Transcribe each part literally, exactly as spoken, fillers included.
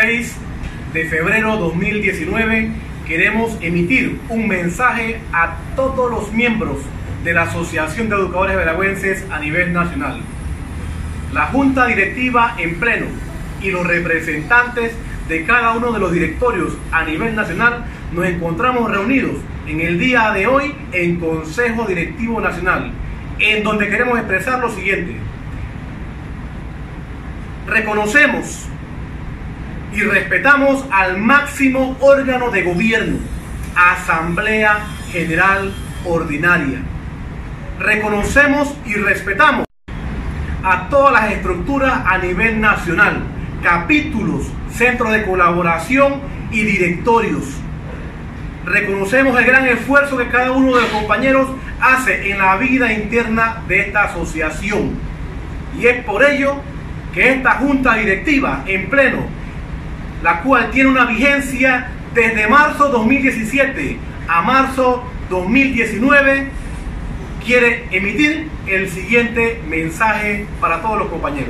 seis de febrero dos mil diecinueve queremos emitir un mensaje a todos los miembros de la Asociación de Educadores Veragüenses a nivel nacional. La Junta Directiva en pleno y los representantes de cada uno de los directorios a nivel nacional nos encontramos reunidos en el día de hoy en Consejo Directivo Nacional, en donde queremos expresar lo siguiente. Reconocemos y respetamos al máximo órgano de gobierno, Asamblea General Ordinaria. Reconocemos y respetamos a todas las estructuras a nivel nacional, capítulos, centros de colaboración y directorios. Reconocemos el gran esfuerzo que cada uno de los compañeros hace en la vida interna de esta asociación. Y es por ello que esta junta directiva en pleno, la cual tiene una vigencia desde marzo dos mil diecisiete a marzo dos mil diecinueve, quiere emitir el siguiente mensaje para todos los compañeros.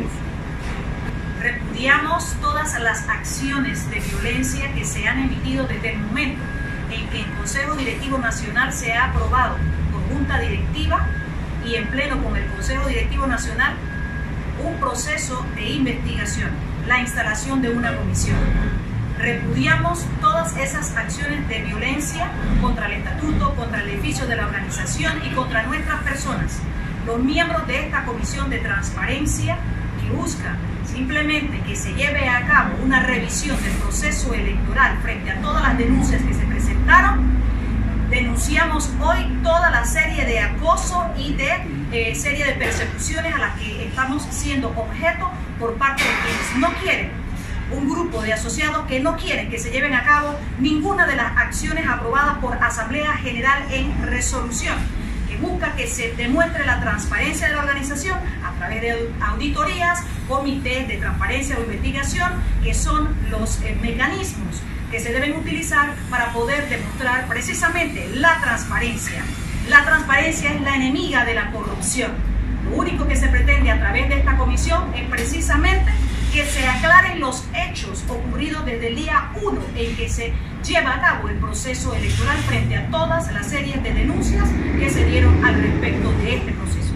Repudiamos todas las acciones de violencia que se han emitido desde el momento en que el Consejo Directivo Nacional se ha aprobado por Junta Directiva y en pleno con el Consejo Directivo Nacional un proceso de investigación, la instalación de una comisión. Repudiamos todas esas acciones de violencia contra el estatuto, contra el edificio de la organización y contra nuestras personas. Los miembros de esta comisión de transparencia que busca simplemente que se lleve a cabo una revisión del proceso electoral frente a todas las denuncias que se presentaron, denunciamos hoy toda la serie de acoso y de eh, serie de persecuciones a las que estamos siendo objeto por parte de quienes no quieren, un grupo de asociados que no quieren que se lleven a cabo ninguna de las acciones aprobadas por Asamblea General en resolución, que busca que se demuestre la transparencia de la organización a través de auditorías, comités de transparencia o investigación, que son los eh, mecanismos que se deben utilizar para poder demostrar precisamente la transparencia. La transparencia es la enemiga de la corrupción. Lo único que se pretende a través de esta comisión es precisamente que se aclaren los hechos ocurridos desde el día uno en que se lleva a cabo el proceso electoral frente a todas las series de denuncias que se dieron al respecto de este proceso.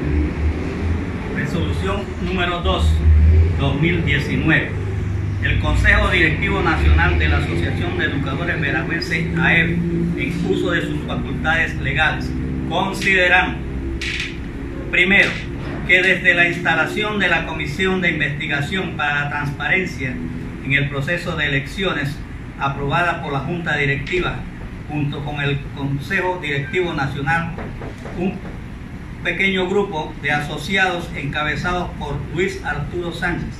Resolución número dos, dos mil diecinueve. El Consejo Directivo Nacional de la Asociación de Educadores Veragüenses A E V, en uso de sus facultades legales, considerando, primero, que desde la instalación de la Comisión de Investigación para la Transparencia en el proceso de elecciones, aprobada por la Junta Directiva, junto con el Consejo Directivo Nacional, un pequeño grupo de asociados encabezados por Luis Arturo Sánchez,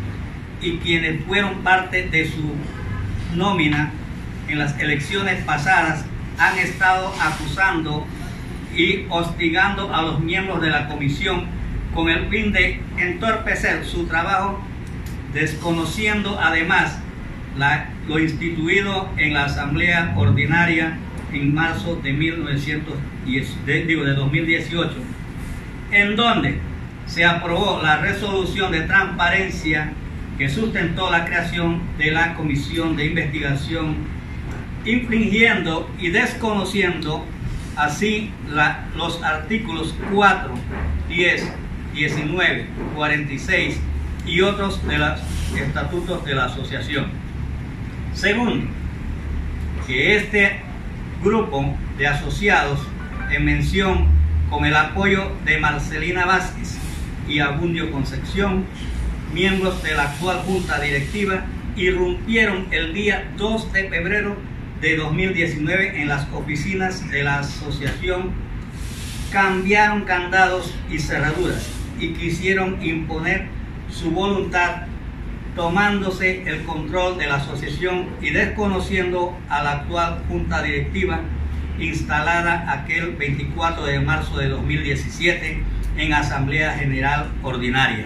y quienes fueron parte de su nómina en las elecciones pasadas, han estado acusando y hostigando a los miembros de la comisión con el fin de entorpecer su trabajo, desconociendo además la, lo instituido en la Asamblea Ordinaria en marzo de, mil novecientos diez, de, digo, de dos mil dieciocho, en donde se aprobó la resolución de transparencia que sustentó la creación de la Comisión de Investigación, infringiendo y desconociendo así la, los artículos cuatro, diez, diecinueve, cuarenta y seis y otros de los estatutos de la asociación. Segundo, que este grupo de asociados en mención con el apoyo de Marcelina Vázquez y Abundio Concepción, miembros de la actual Junta Directiva, irrumpieron el día dos de febrero de dos mil diecinueve en las oficinas de la asociación, cambiaron candados y cerraduras y quisieron imponer su voluntad, tomándose el control de la asociación y desconociendo a la actual Junta Directiva instalada aquel veinticuatro de marzo de dos mil diecisiete en Asamblea General Ordinaria.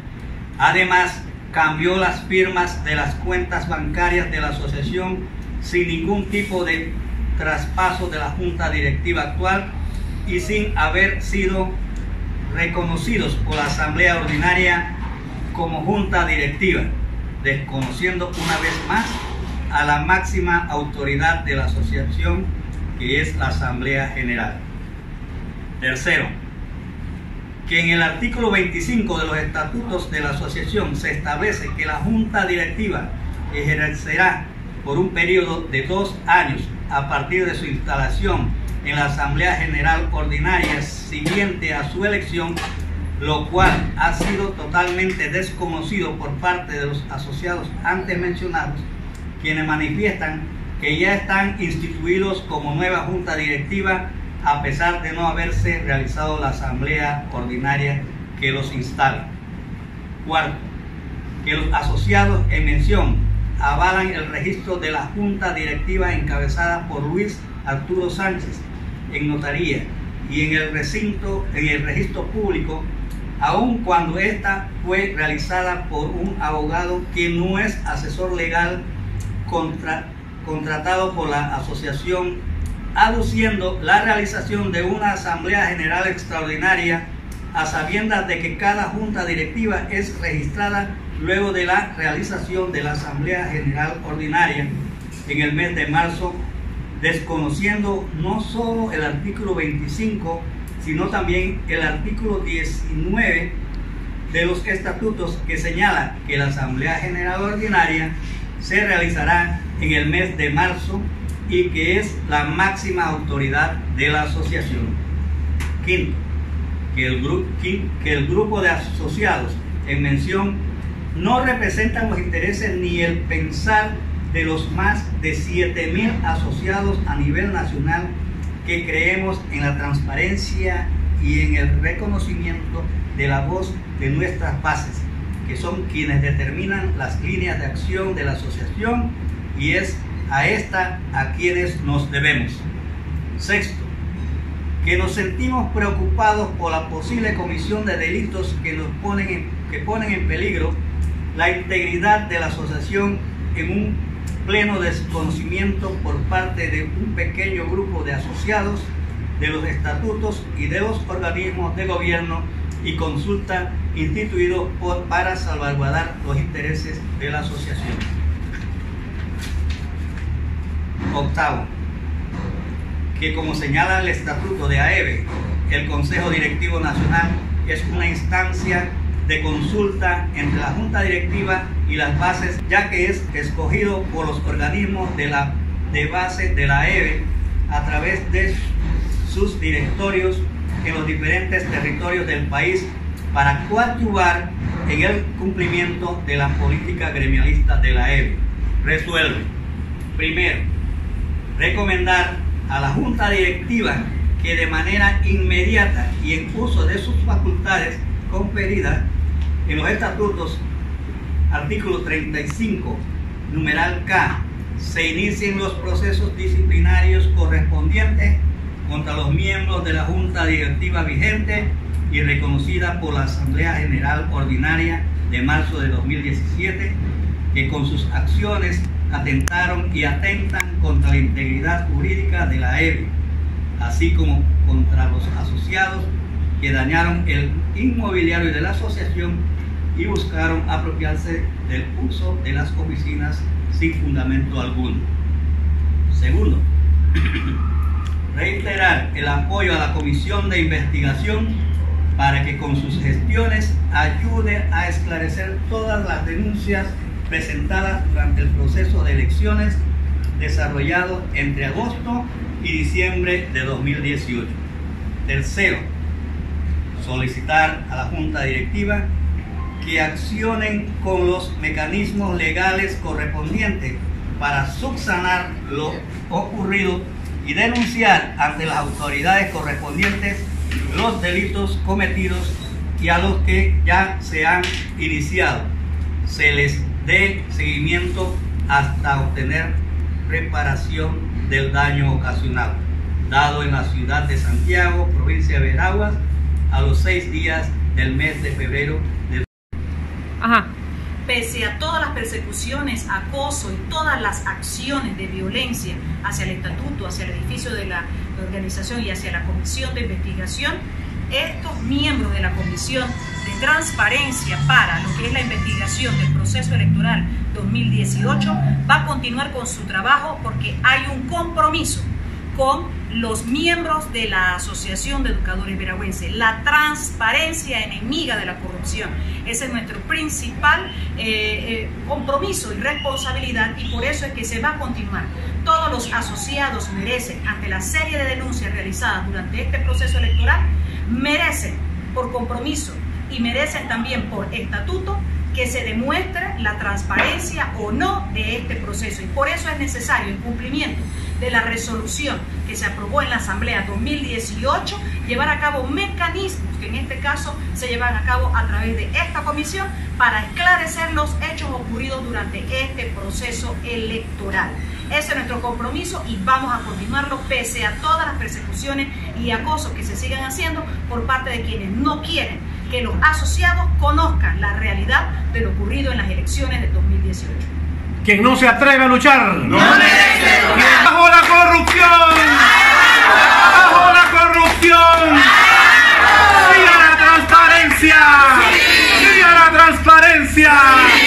Además, cambió las firmas de las cuentas bancarias de la asociación sin ningún tipo de traspaso de la Junta Directiva actual y sin haber sido reconocidos por la Asamblea Ordinaria como Junta Directiva. desconociendo una vez más a la máxima autoridad de la asociación, que es la Asamblea General. Tercero, que en el artículo veinticinco de los estatutos de la asociación se establece que la Junta Directiva ejercerá por un periodo de dos años a partir de su instalación en la Asamblea General Ordinaria siguiente a su elección, lo cual ha sido totalmente desconocido por parte de los asociados antes mencionados, quienes manifiestan que ya están instituidos como nueva Junta Directiva a pesar de no haberse realizado la Asamblea Ordinaria que los instala. Cuarto, que los asociados en mención avalan el registro de la Junta Directiva encabezada por Luis Arturo Sánchez en notaría y en el recinto, en el registro público, aun cuando ésta fue realizada por un abogado que no es asesor legal contra, contratado por la asociación, aduciendo la realización de una Asamblea General Extraordinaria a sabiendas de que cada Junta Directiva es registrada luego de la realización de la Asamblea General Ordinaria en el mes de marzo, desconociendo no solo el artículo veinticinco, sino también el artículo diecinueve de los estatutos, que señala que la Asamblea General Ordinaria se realizará en el mes de marzo y que es la máxima autoridad de la asociación. Quinto, que el, gru que el grupo de asociados en mención no representan los intereses ni el pensar de los más de siete mil asociados a nivel nacional que creemos en la transparencia y en el reconocimiento de la voz de nuestras bases, que son quienes determinan las líneas de acción de la asociación, y es a esta a quienes nos debemos. Sexto, que nos sentimos preocupados por la posible comisión de delitos que nos ponen en, que ponen en peligro la integridad de la asociación en un pleno desconocimiento por parte de un pequeño grupo de asociados de los estatutos y de los organismos de gobierno y consulta instituidos por, para salvaguardar los intereses de la asociación. Octavo, que como señala el estatuto de A E B E, el Consejo Directivo Nacional es una instancia de consulta entre la Junta Directiva y las bases, ya que es escogido por los organismos de la de base de la A E B E a través de sus directorios en los diferentes territorios del país para coadyuvar en el cumplimiento de la política gremialista de la A E B E. Resuelve: primero, recomendar a la Junta Directiva que de manera inmediata y en uso de sus facultades conferidas en los estatutos, artículo treinta y cinco, numeral K, se inicien los procesos disciplinarios correspondientes contra los miembros de la Junta Directiva vigente y reconocida por la Asamblea General Ordinaria de marzo de dos mil diecisiete, que con sus acciones atentaron y atentan contra la integridad jurídica de la A E B E, así como contra los asociados que dañaron el inmobiliario de la asociación y buscaron apropiarse del uso de las oficinas sin fundamento alguno. Segundo, reiterar el apoyo a la Comisión de Investigación para que con sus gestiones ayude a esclarecer todas las denuncias presentadas durante el proceso de elecciones desarrollado entre agosto y diciembre de dos mil dieciocho. Tercero, solicitar a la Junta Directiva que accionen con los mecanismos legales correspondientes para subsanar lo ocurrido y denunciar ante las autoridades correspondientes los delitos cometidos, y a los que ya se han iniciado se les dé seguimiento hasta obtener reparación del daño ocasionado, dado en la ciudad de Santiago, provincia de Veraguas, a los seis días del mes de febrero del... Ajá. Pese a todas las persecuciones, acoso y todas las acciones de violencia hacia el estatuto, hacia el edificio de la organización y hacia la comisión de investigación, estos miembros de la comisión de y transparencia para lo que es la investigación del proceso electoral dos mil dieciocho va a continuar con su trabajo porque hay un compromiso con los miembros de la Asociación de Educadores Veragüenses. La transparencia enemiga de la corrupción. Ese es nuestro principal eh, eh, compromiso y responsabilidad, y por eso es que se va a continuar. Todos los asociados merecen, ante la serie de denuncias realizadas durante este proceso electoral, merecen por compromiso y merecen también por estatuto que se demuestre la transparencia o no de este proceso. Y por eso es necesario, en cumplimiento de la resolución que se aprobó en la Asamblea dos mil dieciocho, llevar a cabo mecanismos que en este caso se llevan a cabo a través de esta comisión para esclarecer los hechos ocurridos durante este proceso electoral. Ese es nuestro compromiso y vamos a continuarlo pese a todas las persecuciones y acosos que se sigan haciendo por parte de quienes no quieren que los asociados conozcan la realidad de lo ocurrido en las elecciones de dos mil dieciocho. Quien no se atreve a luchar no merece luchar. ¡Bajo la corrupción! ¡Bajo la corrupción! ¡Sí a la transparencia! ¡Sí a la transparencia!